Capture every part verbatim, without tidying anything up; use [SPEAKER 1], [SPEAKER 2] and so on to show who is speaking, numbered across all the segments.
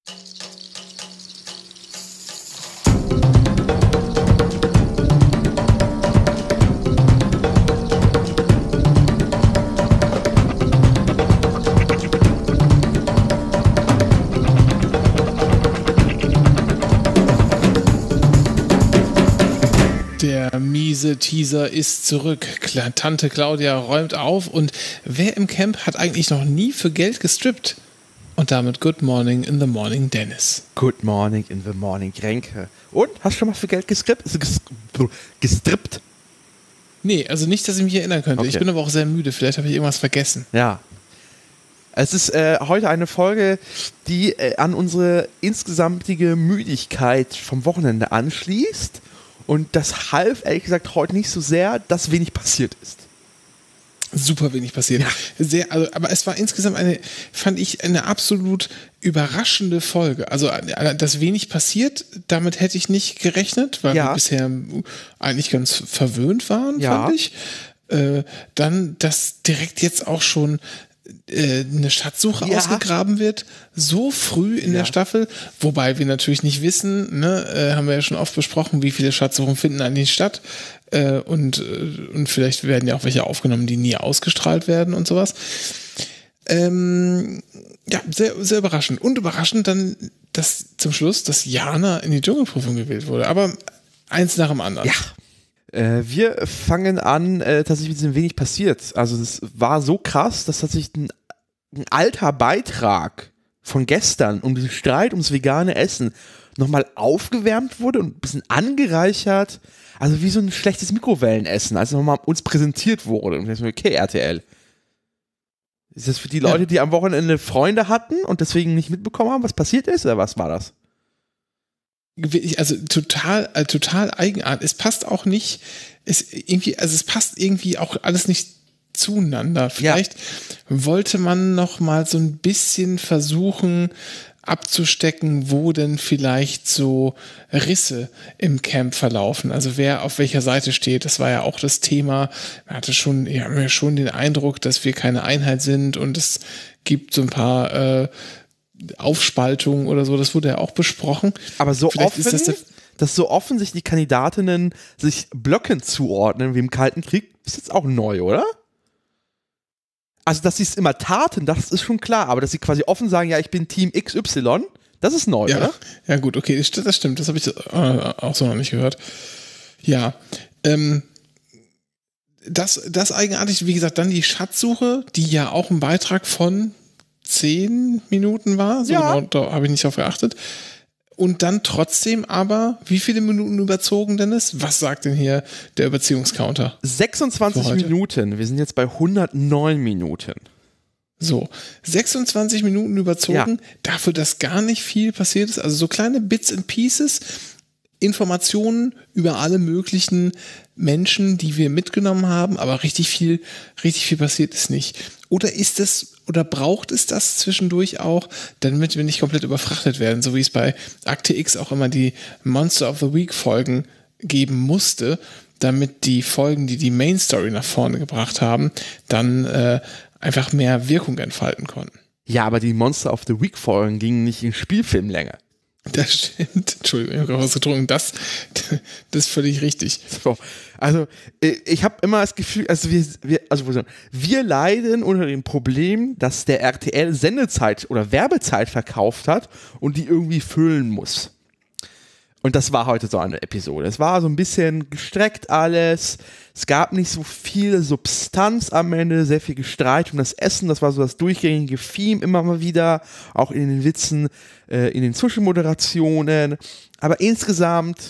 [SPEAKER 1] Der miese Teaser ist zurück. Tante Claudia räumt auf und wer im Camp hat eigentlich noch nie für Geld gestrippt? Und damit Good Morning in the Morning, Dennis.
[SPEAKER 2] Good Morning in the Morning, Renke. Und, hast du schon mal für Geld gestrippt? Gestrippt?
[SPEAKER 1] Nee, also nicht, dass ich mich erinnern könnte.
[SPEAKER 2] Okay.
[SPEAKER 1] Ich bin aber auch sehr müde. Vielleicht habe ich irgendwas vergessen.
[SPEAKER 2] Ja. Es ist äh, heute eine Folge, die äh, an unsere insgesamtige Müdigkeit vom Wochenende anschließt. Und das half, ehrlich gesagt, heute nicht so sehr, dass wenig passiert ist.
[SPEAKER 1] Super wenig passiert. Ja. Sehr, also, aber es war insgesamt eine, fand ich, eine absolut überraschende Folge. Also, dass wenig passiert, damit hätte ich nicht gerechnet, weil
[SPEAKER 2] ja.
[SPEAKER 1] wir bisher eigentlich ganz verwöhnt waren,
[SPEAKER 2] ja.
[SPEAKER 1] fand ich. Äh, dann, dass direkt jetzt auch schon äh, eine Schatzsuche
[SPEAKER 2] ja.
[SPEAKER 1] ausgegraben wird, so früh in ja. der Staffel, wobei wir natürlich nicht wissen, ne, äh, haben wir ja schon oft besprochen, wie viele Schatzsuchen finden eigentlich statt. Äh, und, äh, und vielleicht werden ja auch welche aufgenommen, die nie ausgestrahlt werden und sowas. Ähm, ja, sehr, sehr überraschend. Und überraschend dann, dass zum Schluss, dass Jana in die Dschungelprüfung gewählt wurde. Aber eins nach dem anderen.
[SPEAKER 2] Ja. Äh, wir fangen an, äh, tatsächlich mit diesem wenig passiert. Also das war so krass, dass tatsächlich ein, ein alter Beitrag von gestern um den Streit ums vegane Essen nochmal aufgewärmt wurde und ein bisschen angereichert. Also wie so ein schlechtes Mikrowellenessen, als es nochmal uns präsentiert wurde. Und ich dachte, okay, R T L. Ist das für die Leute, ja. die am Wochenende Freunde hatten und deswegen nicht mitbekommen haben, was passiert ist? Oder was war das?
[SPEAKER 1] Also total, äh, total eigenartig. Es passt auch nicht, es irgendwie, also es passt irgendwie auch alles nicht zueinander. Vielleicht ja. wollte man noch mal so ein bisschen versuchen abzustecken, wo denn vielleicht so Risse im Camp verlaufen. Also wer auf welcher Seite steht, das war ja auch das Thema. Man hatte schon, ja, haben ja schon den Eindruck, dass wir keine Einheit sind und es gibt so ein paar äh, Aufspaltungen oder so, das wurde ja auch besprochen.
[SPEAKER 2] Aber so
[SPEAKER 1] Vielleicht
[SPEAKER 2] offen,
[SPEAKER 1] ist das
[SPEAKER 2] dass so offen sich die Kandidatinnen sich Blöcken zuordnen wie im Kalten Krieg, ist jetzt auch neu, oder? Also, dass sie es immer taten, das ist schon klar, aber dass sie quasi offen sagen, ja, ich bin Team X Y, das ist neu,
[SPEAKER 1] ja,
[SPEAKER 2] oder?
[SPEAKER 1] Ja gut, okay, das stimmt, das habe ich äh, auch so noch nicht gehört. Ja, ähm, das, das eigenartig, wie gesagt, dann die Schatzsuche, die ja auch ein Beitrag von zehn Minuten war, so
[SPEAKER 2] ja.
[SPEAKER 1] genau, da habe ich nicht drauf geachtet. Und dann trotzdem aber, wie viele Minuten überzogen denn ist? Was sagt denn hier der Überziehungscounter?
[SPEAKER 2] sechsundzwanzig Minuten, wir sind jetzt bei hundertneun Minuten.
[SPEAKER 1] So, sechsundzwanzig Minuten überzogen, ja. dafür, dass gar nicht viel passiert ist, also so kleine Bits and Pieces, Informationen über alle möglichen Menschen, die wir mitgenommen haben, aber richtig viel, richtig viel passiert ist nicht. Oder ist es, oder braucht es das zwischendurch auch, damit wir nicht komplett überfrachtet werden, so wie es bei Akte X auch immer die Monster of the Week Folgen geben musste, damit die Folgen, die die Main Story nach vorne gebracht haben, dann äh, einfach mehr Wirkung entfalten konnten.
[SPEAKER 2] Ja, aber die Monster of the Week Folgen gingen nicht in Spielfilmlänge.
[SPEAKER 1] Das stimmt. Entschuldigung, ich habe gerade was getrunken. Das, das ist völlig richtig.
[SPEAKER 2] So, also ich habe immer das Gefühl, also wir, wir, also wir leiden unter dem Problem, dass der R T L Sendezeit oder Werbezeit verkauft hat und die irgendwie füllen muss. Und das war heute so eine Episode. Es war so ein bisschen gestreckt alles. Es gab nicht so viel Substanz am Ende, sehr viel Gestreit um das Essen. Das war so das durchgängige Theme immer mal wieder, auch in den Witzen, äh, in den Zwischenmoderationen. Aber insgesamt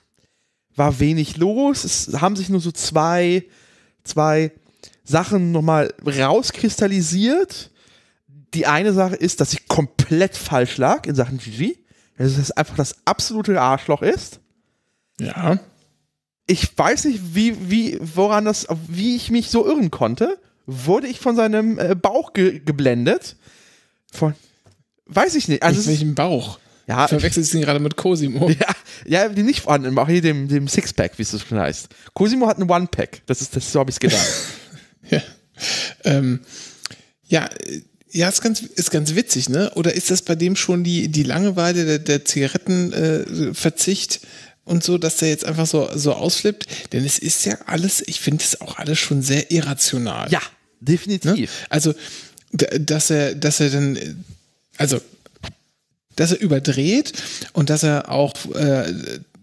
[SPEAKER 2] war wenig los. Es haben sich nur so zwei, zwei Sachen nochmal rauskristallisiert. Die eine Sache ist, dass ich komplett falsch lag in Sachen Gigi. Dass es einfach das absolute Arschloch ist.
[SPEAKER 1] Ja.
[SPEAKER 2] Ich weiß nicht, wie, wie, woran das, wie ich mich so irren konnte. Wurde ich von seinem äh, Bauch ge- geblendet? Von, weiß ich nicht. Also
[SPEAKER 1] mit welchem Bauch?
[SPEAKER 2] Ja.
[SPEAKER 1] Verwechselst du ihn gerade mit Cosimo?
[SPEAKER 2] Ja, ja, dem nicht vorhanden, auch hier dem, dem Sixpack, wie es so schön heißt. Cosimo hat einen One-Pack. Das ist, das, so habe ich es gedacht.
[SPEAKER 1] ja. Ähm, ja, Ja, ist ganz, ist ganz witzig, ne? Oder ist das bei dem schon die, die Langeweile, der, der Zigarettenverzicht äh, und so, dass der jetzt einfach so, so ausflippt? Denn es ist ja alles, ich finde es auch alles schon sehr irrational.
[SPEAKER 2] Ja, definitiv.
[SPEAKER 1] Ne? Also, dass er, dass er dann, also, dass er überdreht und dass er auch äh,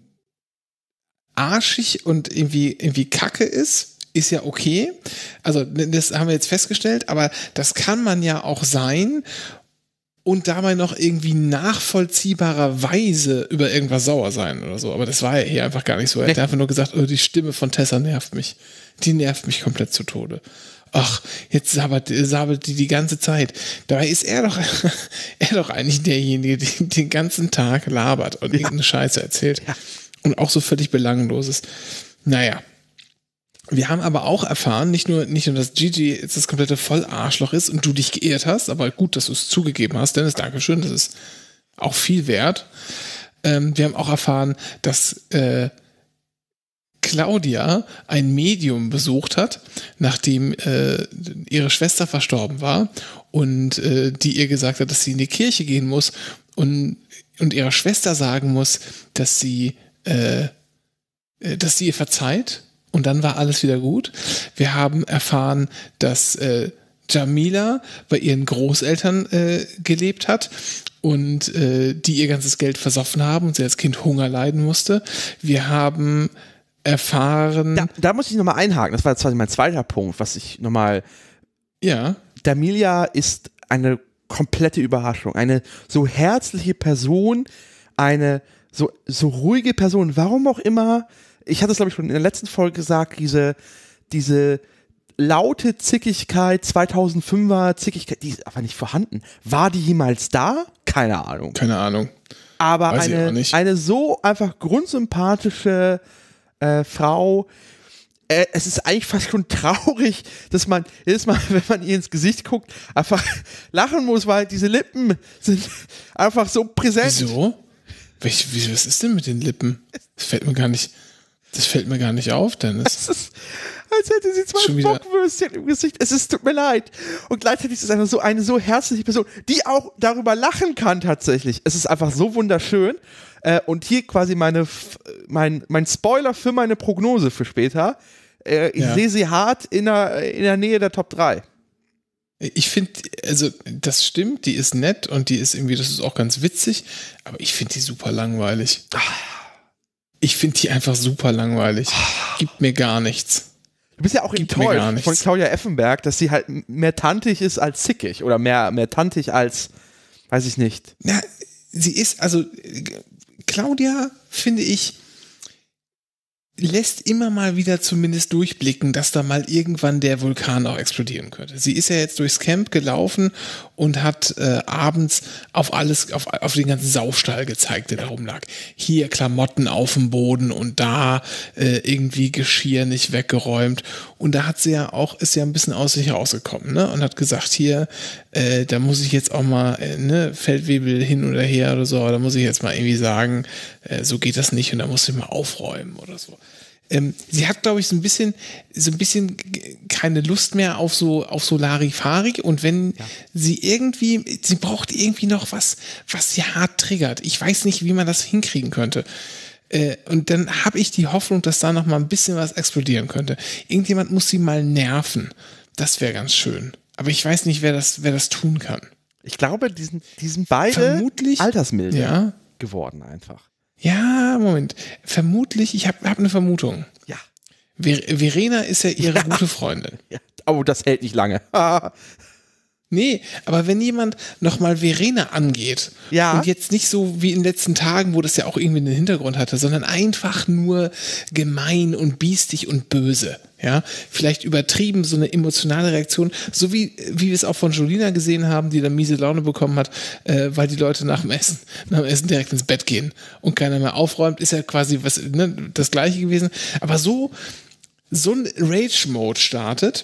[SPEAKER 1] arschig und irgendwie, irgendwie kacke ist, ist ja okay. Also das haben wir jetzt festgestellt, aber das kann man ja auch sein und dabei noch irgendwie nachvollziehbarerweise über irgendwas sauer sein oder so. Aber das war ja hier einfach gar nicht so. Er hat einfach nur gesagt, oh, die Stimme von Tessa nervt mich. Die nervt mich komplett zu Tode. Ach, jetzt sabert, sabert die die ganze Zeit. Dabei ist er doch, er doch eigentlich derjenige, der den ganzen Tag labert und ja. irgendeine Scheiße erzählt. Ja. Und auch so völlig Belangloses. Naja. Wir haben aber auch erfahren, nicht nur, nicht nur, dass Gigi jetzt das komplette Vollarschloch ist und du dich geehrt hast, aber gut, dass du es zugegeben hast, Dennis, Dankeschön, das ist auch viel wert. Ähm, wir haben auch erfahren, dass äh, Claudia ein Medium besucht hat, nachdem äh, ihre Schwester verstorben war und äh, die ihr gesagt hat, dass sie in die Kirche gehen muss und, und ihrer Schwester sagen muss, dass sie, äh, dass sie ihr verzeiht. Und dann war alles wieder gut. Wir haben erfahren, dass äh, Jamila bei ihren Großeltern äh, gelebt hat und äh, die ihr ganzes Geld versoffen haben und sie als Kind Hunger leiden musste. Wir haben erfahren...
[SPEAKER 2] Da, da muss ich nochmal einhaken. Das war jetzt quasi mein zweiter Punkt, was ich nochmal...
[SPEAKER 1] Ja.
[SPEAKER 2] Damilia ist eine komplette Überraschung. Eine so herzliche Person, eine so, so ruhige Person. Warum auch immer... Ich hatte es, glaube ich, schon in der letzten Folge gesagt, diese, diese laute Zickigkeit, zweitausendfünfer Zickigkeit, die ist einfach nicht vorhanden. War die jemals da? Keine Ahnung.
[SPEAKER 1] Keine Ahnung.
[SPEAKER 2] Aber eine, eine so einfach grundsympathische äh, Frau, äh, es ist eigentlich fast schon traurig, dass man jedes Mal, wenn man ihr ins Gesicht guckt, einfach lachen muss, weil diese Lippen sind einfach so präsent.
[SPEAKER 1] Wieso? Welch, wieso, was ist denn mit den Lippen? Das fällt mir gar nicht... Das fällt mir gar nicht auf, Dennis.
[SPEAKER 2] Es ist, als hätte sie zwei Bockwürstchen im Gesicht. Es ist, tut mir leid. Und gleichzeitig ist es einfach so eine so herzliche Person, die auch darüber lachen kann tatsächlich. Es ist einfach so wunderschön. Äh, und hier quasi meine, mein, mein Spoiler für meine Prognose für später. Äh, ich ja. sehe sie hart in der, in der Nähe der Top drei.
[SPEAKER 1] Ich finde, also das stimmt, die ist nett und die ist irgendwie, das ist auch ganz witzig, aber ich finde die super langweilig. Ich finde die einfach super langweilig. Gibt mir gar nichts.
[SPEAKER 2] Du bist ja auch
[SPEAKER 1] Gibt
[SPEAKER 2] enttäuscht von Claudia Effenberg, dass sie halt mehr tantig ist als zickig oder mehr, mehr tantig als, weiß ich nicht.
[SPEAKER 1] Na, sie ist, also Claudia, finde ich, lässt immer mal wieder zumindest durchblicken, dass da mal irgendwann der Vulkan auch explodieren könnte. Sie ist ja jetzt durchs Camp gelaufen und hat äh, abends auf alles, auf, auf den ganzen Saustall gezeigt, der da rumlag. Hier Klamotten auf dem Boden und da äh, irgendwie Geschirr nicht weggeräumt. Und da hat sie ja auch, ist ja ein bisschen aus sich rausgekommen, ne? Und hat gesagt, hier, äh, da muss ich jetzt auch mal, äh, ne, Feldwebel hin oder her oder so, da muss ich jetzt mal irgendwie sagen, äh, so geht das nicht und da muss ich mal aufräumen oder so. Ähm, sie hat, glaube ich, so ein bisschen, so ein bisschen keine Lust mehr auf so, auf so Larifari und wenn ja. sie irgendwie, sie braucht irgendwie noch was, was sie hart triggert. Ich weiß nicht, wie man das hinkriegen könnte. Äh, und dann habe ich die Hoffnung, dass da noch mal ein bisschen was explodieren könnte. Irgendjemand muss sie mal nerven. Das wäre ganz schön. Aber ich weiß nicht, wer das, wer das tun kann.
[SPEAKER 2] Ich glaube, die sind, die sind beide
[SPEAKER 1] Vermutlich,
[SPEAKER 2] altersmilde
[SPEAKER 1] ja.
[SPEAKER 2] geworden einfach.
[SPEAKER 1] Ja, Moment. Vermutlich, ich habe hab eine Vermutung.
[SPEAKER 2] Ja.
[SPEAKER 1] Ver Verena ist ja ihre
[SPEAKER 2] ja.
[SPEAKER 1] gute Freundin.
[SPEAKER 2] Ja. Oh, das hält nicht lange.
[SPEAKER 1] Nee, aber wenn jemand nochmal Verena angeht
[SPEAKER 2] ja.
[SPEAKER 1] und jetzt nicht so wie in den letzten Tagen, wo das ja auch irgendwie einen Hintergrund hatte, sondern einfach nur gemein und biestig und böse, ja, vielleicht übertrieben, so eine emotionale Reaktion, so wie, wie wir es auch von Jolina gesehen haben, die dann miese Laune bekommen hat, äh, weil die Leute nach dem Essen, nach dem Essen direkt ins Bett gehen und keiner mehr aufräumt, ist ja quasi was, ne, das Gleiche gewesen, aber so, so ein Rage-Mode startet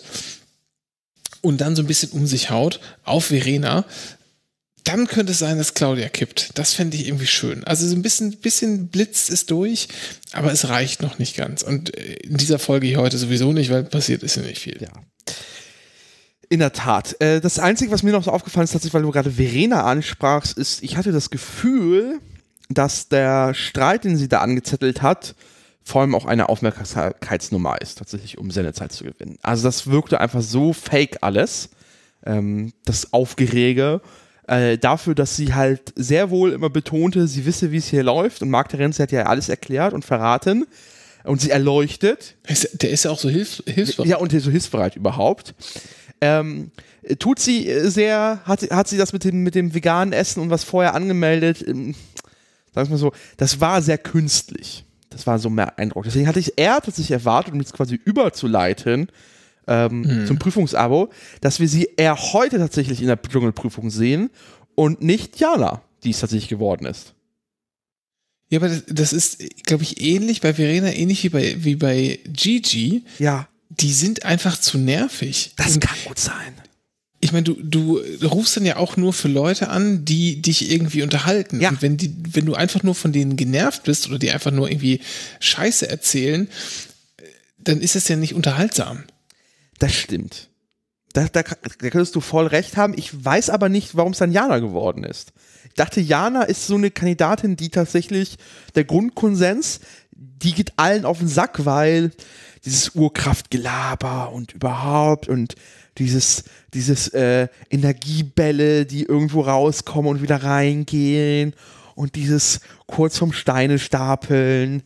[SPEAKER 1] und dann so ein bisschen um sich haut auf Verena, dann könnte es sein, dass Claudia kippt. Das fände ich irgendwie schön. Also so ein bisschen, bisschen blitzt es durch, aber es reicht noch nicht ganz. Und in dieser Folge hier heute sowieso nicht, weil passiert ist ja nicht viel.
[SPEAKER 2] Ja. In der Tat. Äh, das Einzige, was mir noch so aufgefallen ist, tatsächlich, weil du gerade Verena ansprachst, ist, ich hatte das Gefühl, dass der Streit, den sie da angezettelt hat, vor allem auch eine Aufmerksamkeitsnummer ist, tatsächlich, um Sendezeit zu gewinnen. Also das wirkte einfach so fake alles, ähm, das Aufgerege, äh, dafür, dass sie halt sehr wohl immer betonte, sie wisse, wie es hier läuft, und Marc Terenzi hat ja alles erklärt und verraten und sie erleuchtet.
[SPEAKER 1] Der ist ja auch so hilfs- hilfsbereit.
[SPEAKER 2] Ja, und so hilfsbereit überhaupt. Ähm, tut sie sehr, hat, hat sie das mit dem, mit dem veganen Essen und was vorher angemeldet, ähm, sagen wir mal so, das war sehr künstlich. Das war so mehr Eindruck. Deswegen hatte ich eher tatsächlich erwartet, um jetzt quasi überzuleiten ähm, mhm. zum Prüfungsabo, dass wir sie eher heute tatsächlich in der Dschungelprüfung sehen und nicht Jana, die es tatsächlich geworden ist.
[SPEAKER 1] Ja, aber das, das ist, glaube ich, ähnlich bei Verena, ähnlich wie bei, wie bei Gigi.
[SPEAKER 2] Ja.
[SPEAKER 1] Die sind einfach zu nervig.
[SPEAKER 2] Das
[SPEAKER 1] und
[SPEAKER 2] kann gut sein.
[SPEAKER 1] Ich meine, du, du rufst dann ja auch nur für Leute an, die dich irgendwie unterhalten.
[SPEAKER 2] Ja.
[SPEAKER 1] Und wenn die, wenn du einfach nur von denen genervt bist oder die einfach nur irgendwie Scheiße erzählen, dann ist es ja nicht unterhaltsam.
[SPEAKER 2] Das stimmt. Da, da, da könntest du voll recht haben. Ich weiß aber nicht, warum es dann Jana geworden ist. Ich dachte, Jana ist so eine Kandidatin, die tatsächlich der Grundkonsens, die geht allen auf den Sack, weil dieses Urkraftgelaber und überhaupt und dieses, dieses äh, Energiebälle, die irgendwo rauskommen und wieder reingehen und dieses kurz vorm Steine stapeln.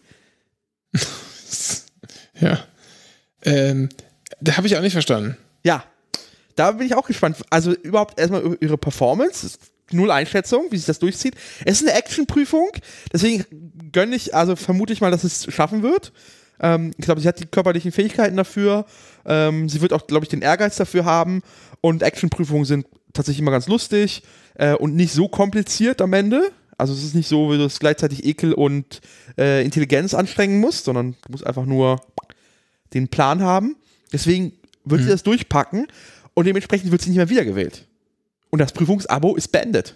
[SPEAKER 1] Ja. Ähm, da habe ich auch nicht verstanden.
[SPEAKER 2] Ja, da bin ich auch gespannt. Also überhaupt erstmal ihre Performance, null Einschätzung, wie sich das durchzieht. Es ist eine Actionprüfung, deswegen gönne ich, also vermute ich mal, dass es schaffen wird. Ähm, ich glaube, sie hat die körperlichen Fähigkeiten dafür. Ähm, sie wird auch, glaube ich, den Ehrgeiz dafür haben. Und Actionprüfungen sind tatsächlich immer ganz lustig äh, und nicht so kompliziert am Ende. Also es ist nicht so, wie du es gleichzeitig Ekel und äh, Intelligenz anstrengen musst, sondern du musst einfach nur den Plan haben. Deswegen wird mhm. sie das durchpacken und dementsprechend wird sie nicht mehr wiedergewählt. Und das Prüfungsabo ist beendet.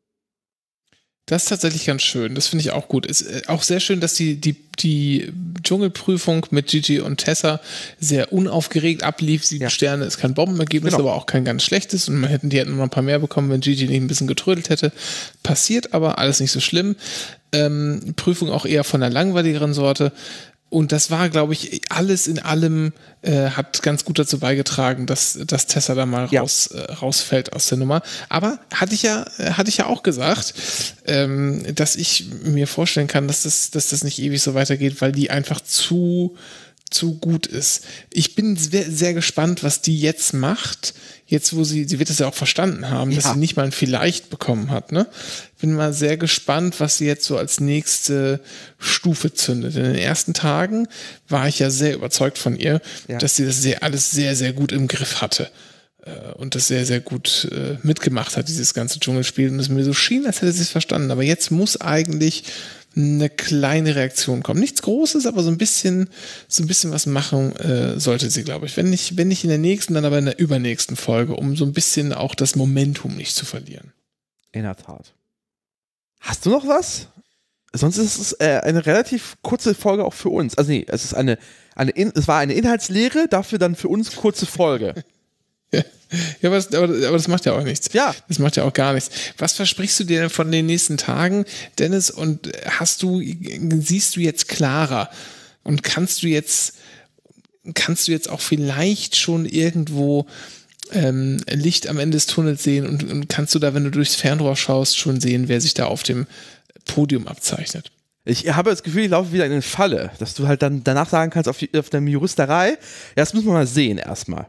[SPEAKER 1] Das ist tatsächlich ganz schön. Das finde ich auch gut. Ist auch sehr schön, dass die, die, die Dschungelprüfung mit Gigi und Tessa sehr unaufgeregt ablief. Sieben ja. Sterne ist kein Bombenergebnis, genau. aber auch kein ganz schlechtes. Und man hätten, die hätten noch ein paar mehr bekommen, wenn Gigi nicht ein bisschen getrödelt hätte. Passiert aber, alles nicht so schlimm. Ähm, Prüfung auch eher von der langweiligeren Sorte. Und das war, glaube ich, alles in allem äh, hat ganz gut dazu beigetragen, dass, dass Tessa da mal
[SPEAKER 2] ja.
[SPEAKER 1] raus, äh, rausfällt aus der Nummer. Aber hatte ich ja, hatte ich ja auch gesagt, ähm, dass ich mir vorstellen kann, dass das, dass das nicht ewig so weitergeht, weil die einfach zu, zu gut ist. Ich bin sehr, sehr gespannt, was die jetzt macht. Jetzt, wo sie, sie wird es ja auch verstanden haben, ja. dass sie nicht mal ein Vielleicht bekommen hat, ne? Bin mal sehr gespannt, was sie jetzt so als nächste Stufe zündet. In den ersten Tagen war ich ja sehr überzeugt von ihr, ja. dass sie das sehr, alles sehr, sehr gut im Griff hatte. Äh, und das sehr, sehr gut äh, mitgemacht hat, dieses ganze Dschungelspiel. Und es mir so schien, als hätte sie es verstanden. Aber jetzt muss eigentlich eine kleine Reaktion kommen. Nichts Großes, aber so ein bisschen, so ein bisschen was machen äh, sollte sie, glaube ich. Wenn nicht, wenn nicht in der nächsten, dann aber in der übernächsten Folge, um so ein bisschen auch das Momentum nicht zu verlieren.
[SPEAKER 2] In der Tat. Hast du noch was? Sonst ist es äh, eine relativ kurze Folge auch für uns. Also nee, es ist eine, eine In- es war eine Inhaltslehre, dafür dann für uns kurze Folge.
[SPEAKER 1] Ja, aber das, aber, aber das macht ja auch nichts.
[SPEAKER 2] Ja.
[SPEAKER 1] Das macht ja auch gar nichts. Was versprichst du dir denn von den nächsten Tagen, Dennis? Und hast du, siehst du jetzt klarer? Und kannst du jetzt, kannst du jetzt auch vielleicht schon irgendwo ähm, Licht am Ende des Tunnels sehen und, und kannst du da, wenn du durchs Fernrohr schaust, schon sehen, wer sich da auf dem Podium abzeichnet?
[SPEAKER 2] Ich habe das Gefühl, ich laufe wieder in eine Falle, dass du halt dann danach sagen kannst, auf, die, auf der Juristerei, ja, das müssen wir mal sehen erstmal.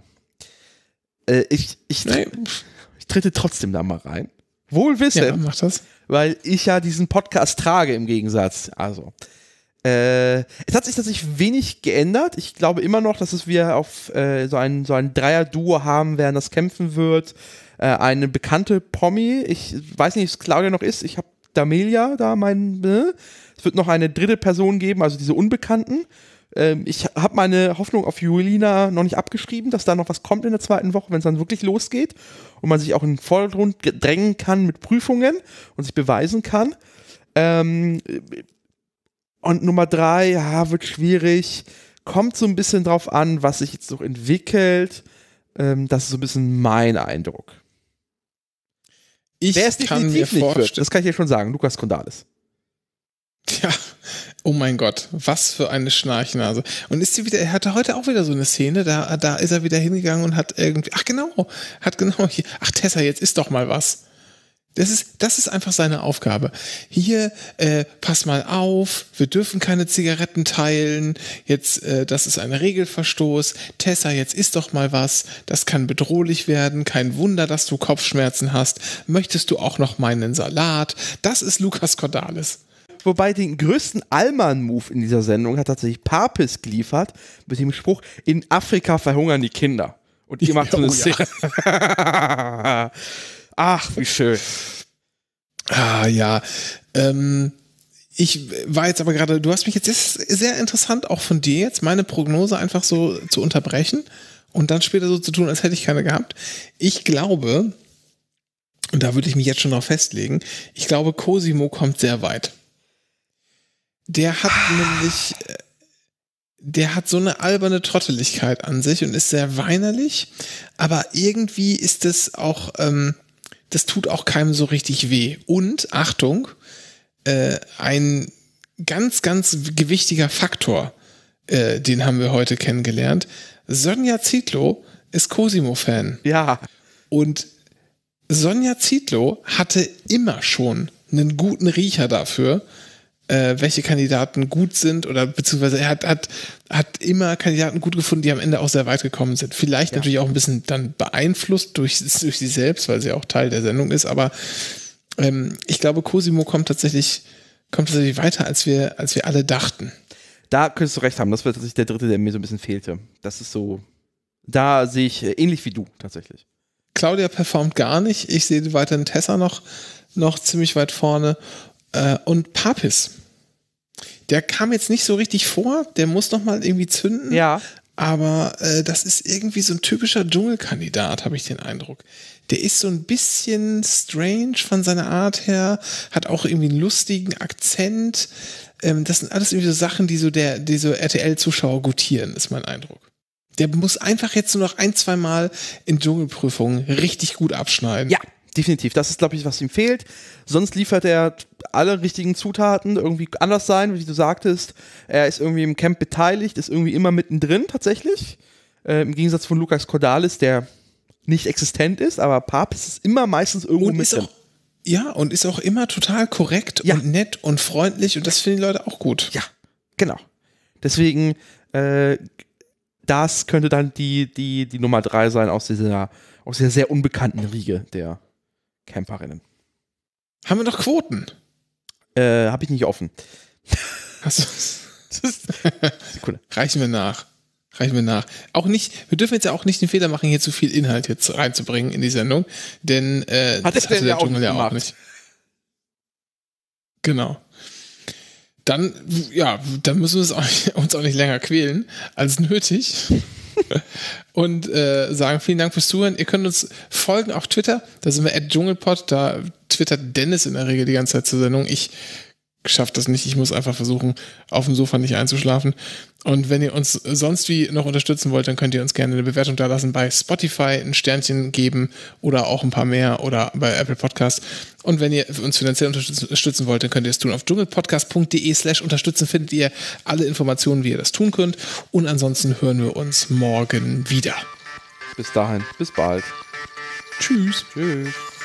[SPEAKER 2] Ich, ich,
[SPEAKER 1] nee.
[SPEAKER 2] ich trete trotzdem da mal rein. Wohl wissen,
[SPEAKER 1] ja, mach das.
[SPEAKER 2] Weil ich ja diesen Podcast trage im Gegensatz. Also, äh, es hat sich tatsächlich wenig geändert. Ich glaube immer noch, dass es wir auf äh, so ein, so ein Dreier-Duo haben werden, das kämpfen wird. Äh, eine bekannte Promi, ich weiß nicht, ob es Claudia noch ist, ich habe Damelia da, mein, äh. es wird noch eine dritte Person geben, also diese Unbekannten. Ich habe meine Hoffnung auf Julina noch nicht abgeschrieben, dass da noch was kommt in der zweiten Woche, wenn es dann wirklich losgeht und man sich auch in den Vordergrund drängen kann mit Prüfungen und sich beweisen kann. Ähm, und Nummer drei, ja, wird schwierig, kommt so ein bisschen drauf an, was sich jetzt noch entwickelt. Ähm, das ist so ein bisschen mein Eindruck.
[SPEAKER 1] Ich
[SPEAKER 2] Wer es
[SPEAKER 1] kann mir
[SPEAKER 2] definitiv nicht wird,
[SPEAKER 1] vorstellen,
[SPEAKER 2] das kann ich dir schon sagen, Lucas Condalis.
[SPEAKER 1] ja, oh mein Gott, was für eine Schnarchnase. Und ist sie wieder, er hatte heute auch wieder so eine Szene, da, da ist er wieder hingegangen und hat irgendwie, ach genau, hat genau hier, ach Tessa, jetzt ist doch mal was. Das ist, das ist einfach seine Aufgabe. Hier, äh, pass mal auf, wir dürfen keine Zigaretten teilen, jetzt, äh, das ist ein Regelverstoß. Tessa, jetzt isst doch mal was, das kann bedrohlich werden, kein Wunder, dass du Kopfschmerzen hast. Möchtest du auch noch meinen Salat? Das ist Lucas Cordalis.
[SPEAKER 2] Wobei den größten Allmann-Move in dieser Sendung hat tatsächlich Papis geliefert, mit dem Spruch, in Afrika verhungern die Kinder. Und ihr macht so eine
[SPEAKER 1] Oh,
[SPEAKER 2] Szene.
[SPEAKER 1] ja.
[SPEAKER 2] Ach, wie schön.
[SPEAKER 1] Ah ja, ähm, ich war jetzt aber gerade, du hast mich jetzt sehr interessant auch von dir jetzt, meine Prognose einfach so zu unterbrechen und dann später so zu tun, als hätte ich keine gehabt. Ich glaube, und da würde ich mich jetzt schon noch festlegen, ich glaube, Cosimo kommt sehr weit. Der hat nämlich, der hat so eine alberne Trotteligkeit an sich und ist sehr weinerlich, aber irgendwie ist es auch, ähm, das tut auch keinem so richtig weh. Und, Achtung, äh, ein ganz, ganz gewichtiger Faktor, äh, den haben wir heute kennengelernt. Sonja Zietlow ist Cosimo-Fan.
[SPEAKER 2] Ja.
[SPEAKER 1] Und Sonja Zietlow hatte immer schon einen guten Riecher dafür, äh, welche Kandidaten gut sind oder beziehungsweise er hat, hat, hat immer Kandidaten gut gefunden, die am Ende auch sehr weit gekommen sind. Vielleicht ja. natürlich auch ein bisschen dann beeinflusst durch, durch sie selbst, weil sie auch Teil der Sendung ist, aber ähm, ich glaube, Cosimo kommt tatsächlich, kommt tatsächlich weiter, als wir, als wir alle dachten.
[SPEAKER 2] Da könntest du recht haben, das war tatsächlich der dritte, der mir so ein bisschen fehlte. Das ist so, da sehe ich äh, ähnlich wie du tatsächlich.
[SPEAKER 1] Claudia performt gar nicht, ich sehe weiterhin Tessa noch, noch ziemlich weit vorne. Äh, und Papis, der kam jetzt nicht so richtig vor, der muss noch mal irgendwie zünden,
[SPEAKER 2] ja.
[SPEAKER 1] aber äh, das ist irgendwie so ein typischer Dschungelkandidat, habe ich den Eindruck. Der ist so ein bisschen strange von seiner Art her, hat auch irgendwie einen lustigen Akzent. Ähm, das sind alles irgendwie so Sachen, die so der, die so R T L-Zuschauer gutieren, ist mein Eindruck. Der muss einfach jetzt nur noch ein, zwei Mal in Dschungelprüfungen richtig gut abschneiden.
[SPEAKER 2] Ja. Definitiv, das ist, glaube ich, was ihm fehlt. Sonst liefert er alle richtigen Zutaten, irgendwie anders sein, wie du sagtest. Er ist irgendwie im Camp beteiligt, ist irgendwie immer mittendrin tatsächlich. Äh, Im Gegensatz von Lucas Cordalis, der nicht existent ist, aber Papis ist immer meistens irgendwo
[SPEAKER 1] und
[SPEAKER 2] mit
[SPEAKER 1] ist
[SPEAKER 2] drin.
[SPEAKER 1] Auch, ja, und ist auch immer total korrekt ja. und nett und freundlich und das finden die Leute auch gut.
[SPEAKER 2] Ja, genau. Deswegen, äh, das könnte dann die, die, die Nummer drei sein aus dieser, aus dieser sehr unbekannten Riege der Camperinnen.
[SPEAKER 1] Haben wir noch Quoten?
[SPEAKER 2] Äh, hab ich nicht offen.
[SPEAKER 1] Hast du? Sekunde. Reichen wir nach. Reichen wir nach. Auch nicht, wir dürfen jetzt ja auch nicht den Fehler machen, hier zu viel Inhalt jetzt reinzubringen in die Sendung, denn äh,
[SPEAKER 2] Hat
[SPEAKER 1] das hatte der
[SPEAKER 2] ja
[SPEAKER 1] Dschungel ja auch nicht. Genau. Dann, ja, dann müssen wir es auch nicht, uns auch nicht länger quälen als nötig. Und äh, sagen vielen Dank fürs Zuhören. Ihr könnt uns folgen auf Twitter, da sind wir at dschungelpod, da twittert Dennis in der Regel die ganze Zeit zur Sendung. Ich schaffe das nicht, ich muss einfach versuchen, auf dem Sofa nicht einzuschlafen. Und wenn ihr uns sonst wie noch unterstützen wollt, dann könnt ihr uns gerne eine Bewertung da lassen, bei Spotify ein Sternchen geben oder auch ein paar mehr oder bei Apple Podcasts. Und wenn ihr uns finanziell unterstützen wollt, dann könnt ihr es tun. Auf dschungelpodcast.de slash unterstützen findet ihr alle Informationen, wie ihr das tun könnt. Und ansonsten hören wir uns morgen wieder.
[SPEAKER 2] Bis dahin, bis bald.
[SPEAKER 1] Tschüss.
[SPEAKER 2] Tschüss.